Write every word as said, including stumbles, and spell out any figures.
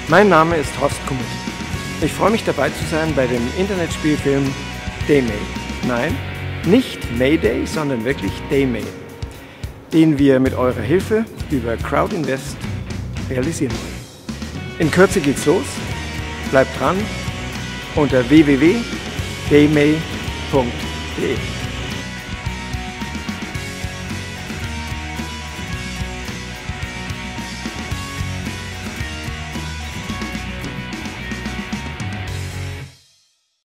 Mein Name ist Horst Kummet. Ich freue mich dabei zu sein bei dem Internetspielfilm Daymay. Nein, nicht Mayday, sondern wirklich Daymay, den wir mit eurer Hilfe über Crowdinvest realisieren wollen. In Kürze geht's los. Bleibt dran unter w w w punkt daymay punkt de.